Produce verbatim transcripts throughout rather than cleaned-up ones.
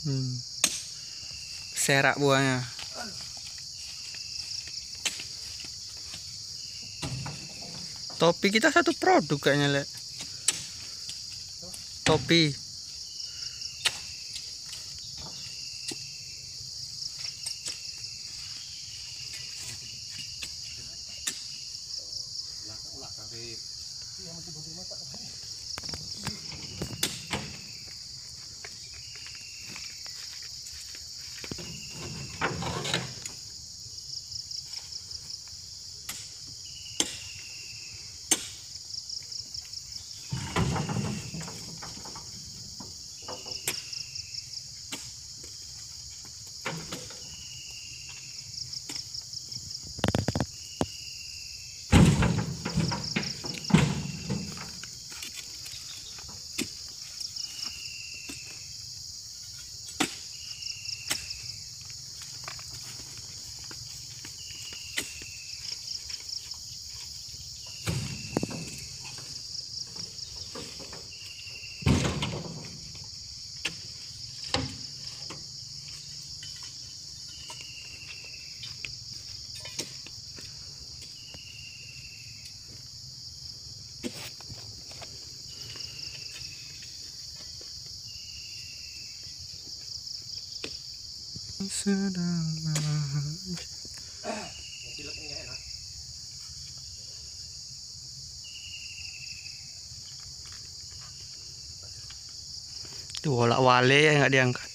Hmm. Serak buahnya. Topi kita satu produk kayaknya, Le. Topi. Sedang tuh olak wale ya nggak diangkat.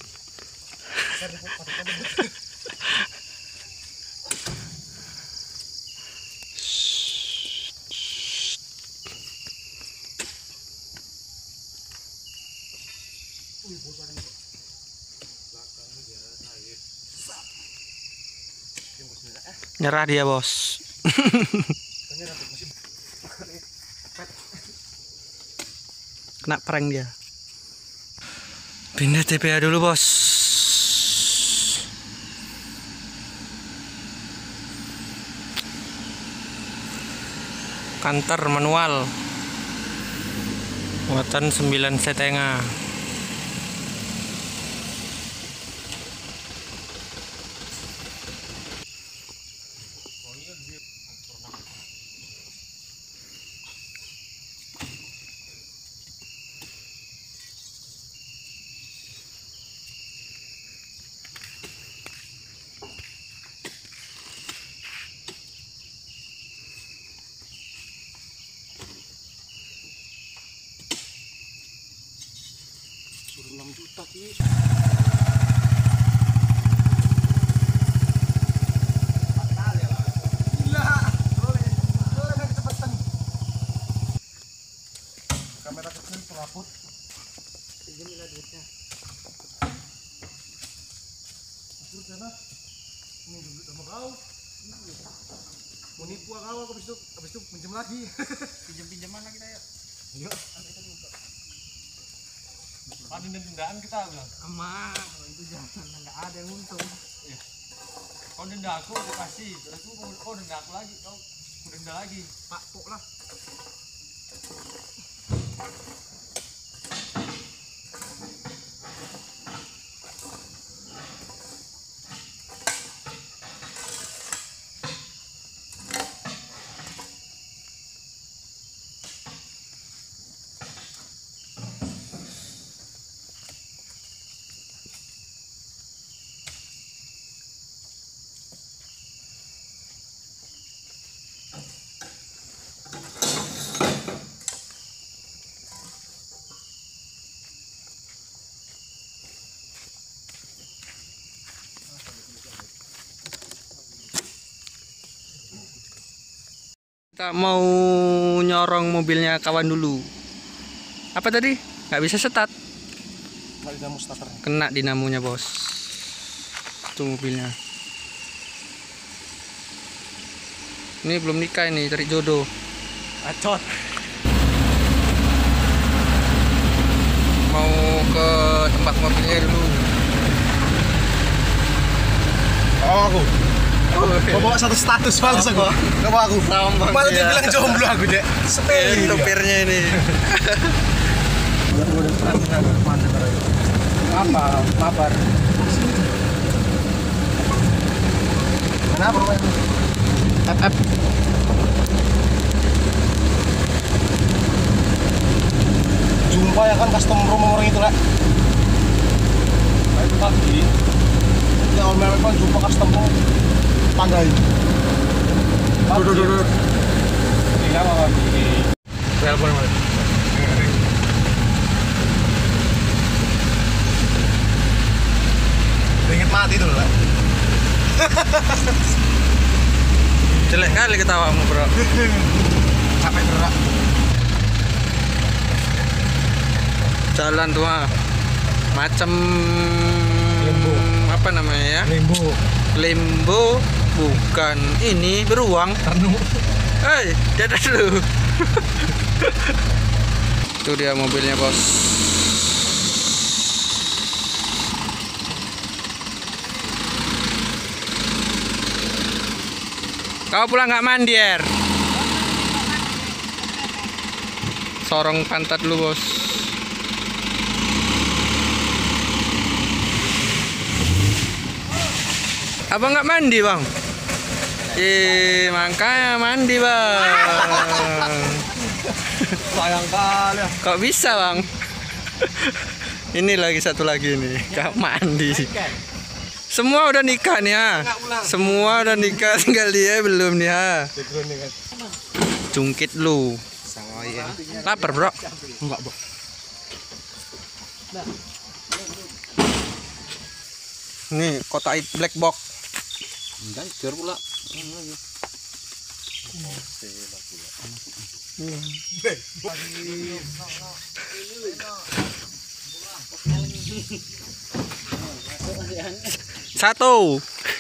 Nyerah dia, bos. Kena prank dia. Pindah T P A dulu, bos. Kantor manual. Muatan sembilan setengah. enam juta sih. Kamera kecil pelaput. Pinjamilah duitnya. Atur sana. Ini duit sama kau. Mau nipu kau, habis itu habis itu pinjam lagi. Pinjam-pinjaman lagi dah ya. Iya. Ada dendaan kita bilang. Aman, kalau itu jangan, nggak ada yang untung. Iya. Kau denda aku dikasih, terus aku kau denda aku lagi, kau aku denda lagi. Pak kok lah. Kita mau nyorong mobilnya kawan dulu. Apa tadi? Nggak bisa start. Dinamo starternya. Kena dinamonya, bos. Itu mobilnya. Ini belum nikah ini, cari jodoh. Acot. Mau ke tempat mobilnya dulu. Oh, aku. Mau bawa satu status balas aku. Gak bawa aku. Malah dia bilang jomblo aku, Dek. Sepele topirnya ini. Apa? Mabar. Kenapa Pak? F F. Jumpa ya kan customer rumah orang itu lah. Itu tadi. Ya om memang jumpa customer pandai. Duh duh duh. Ini apa Pak? Telepon Mas. Ingat mati dulu lah. Jelek kali ketawamu bro. Capek gerak. Jalan tuh ah. Macam Lembo. apa namanya ya? Lembo. Lembo bukan ini beruang. Tanu. Hei, dadah dulu. Itu dia mobilnya bos. Kau pulang nggak mandi er? Sorong pantat dulu bos. Abang nggak mandi bang? Eh makanya mandi bang. Sayang kali ya. Kok bisa bang? Ini lagi satu lagi nih, nggak mandi. Semua udah nikah nih ya. Semua udah nikah, tinggal dia belum nih ya. Cungkit lu. Lapar bro? Enggak bro. Nih kotak black box. Enggak, biar pula. Satu.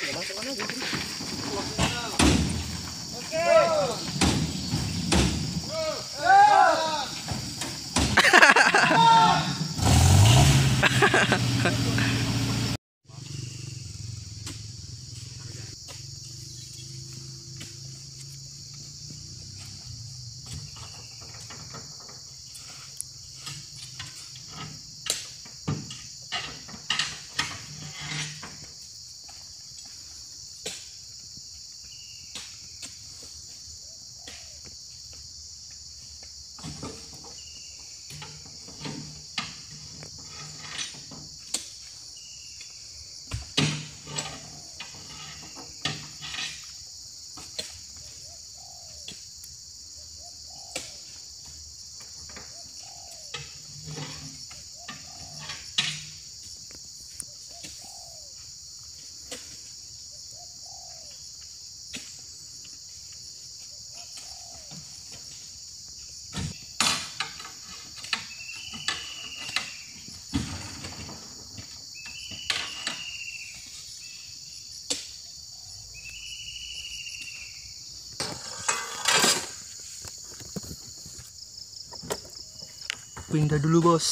Pindah dulu bos.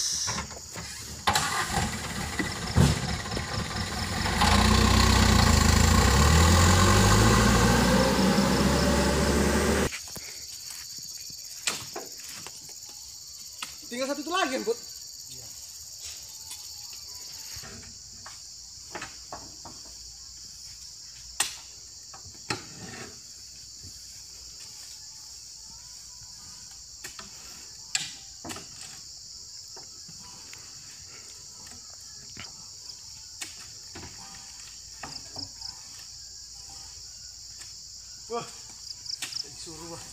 Tinggal satu itu lagi, Bud. Wah, disuruh wah.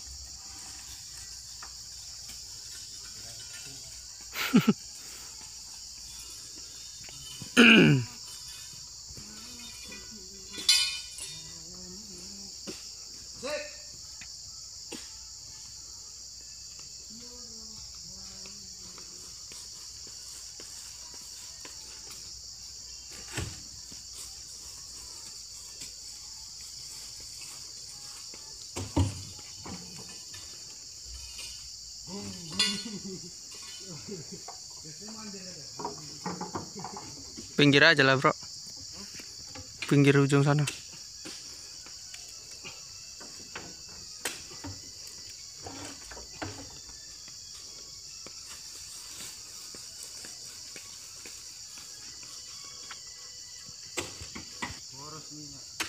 Pinggir aja lah bro. Pinggir ujung sana. minyak.